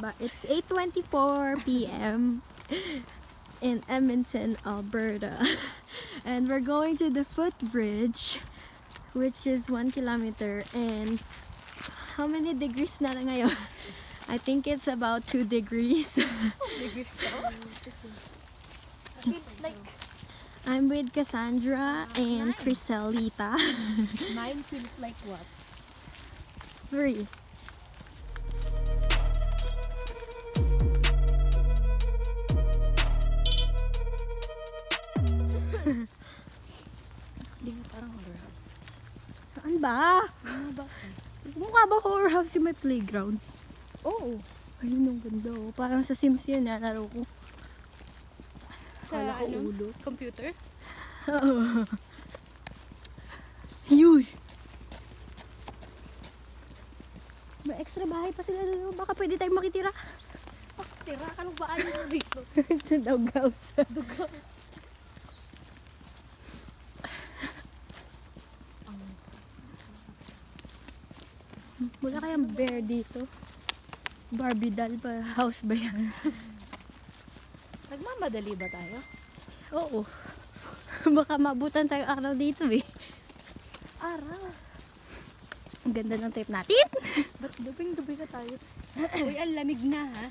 baba. It's 8:24 p.m. in Edmonton, Alberta. And we're going to the footbridge, which is 1 kilometer. And how many degrees na lang ngayon? I think it's about 2 degrees. Degrees now? It's like... I'm with Cassandra and Criselita. Mine feels like what? 3. Hindi nga parang horror house. Saan ba? Ano ba? Mukha ba horror house yung may playground? Oo. Ayun ang ganda oh. Parang sa Sims yun na laro ko. Sa ano? Computer? Oo. Huge! May extra bahay pa sila doon. Baka pwede tayong makitira. Tira ka lang ba ayaw dito? Sa dog house. Dugo. Wala kayang bear dito. Barbie doll ba? House ba yan? Nagmamadali ba tayo? Oo. Baka mabutan tayong araw dito eh. Araw. Ang ganda ng trip natin. Ba't dubing-dubing na tayo? Uy, ang lamig na ha.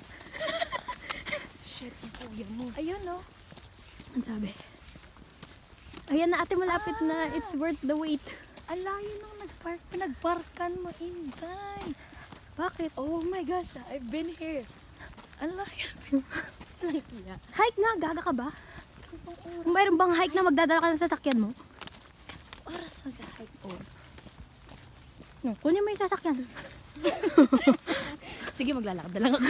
Shit, ang kuya mo. Ayun no. Ang sabi. Ayan na ate, malapit na. It's worth the wait. Ang layo nang nagpark. Pinagparkan mo, Inday. Bakit? Oh my gosh, I've been here. Ang layo. Hike nga, gaga ka ba? Kung mayroon bang hike na magdadala ka ng sasakyan mo? Oras mag-hike po. Kunin mo yung sasakyan. Sige, maglalakad na lang ako.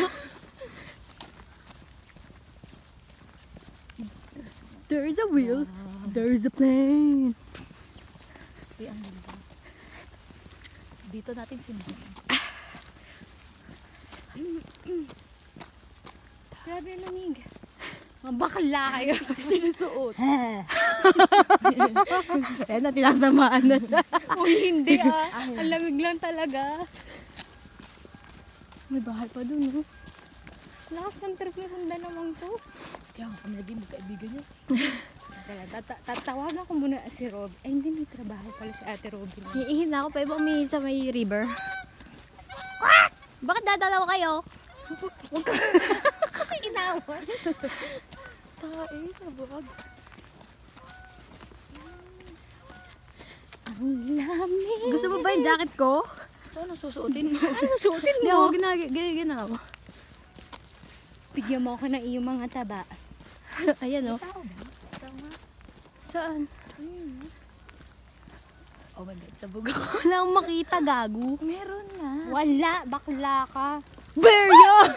There's a wheel. There's a plane. Uy, ang ganda. Dito natin sinunod. Grabe ang lamig. Mga bakla kayo. Sinusuot. Ayan na, tinatamaan na. Uy, hindi ah. Ang lamig lang talaga. May bahay pa dun, no? Lakas ng trip na hunda naman to. Kaya kami naging magkaibigan niya. Tatawagan ko muna si Rob. Ay, hindi, may trabaho pala si Ate Robin. Iihin na ako pa iba umihi sa may river. Bakit dadalaw kayo? Huwag ka inawan. Tae, sabag. Ang lamig. Gusto mo ba yung jacket ko? Saan ang susuotin mo? Ano susuotin Hindi mo? ako ginagawa. Bigyan mo ako ng iyong mga taba. Ayan o. Tao ba? Tama. Saan? Ayun. Oh my God, sabog ako. Wala akong makita, gago. Meron nga. Wala, bakla ka. Bear yun!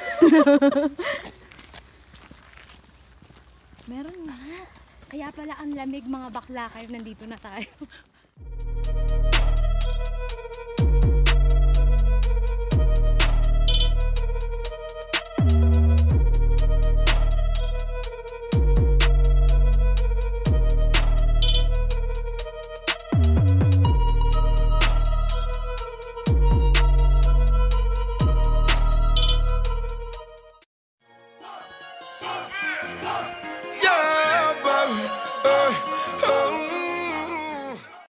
Meron nga. Kaya pala ang lamig, mga bakla kayo, nandito na tayo.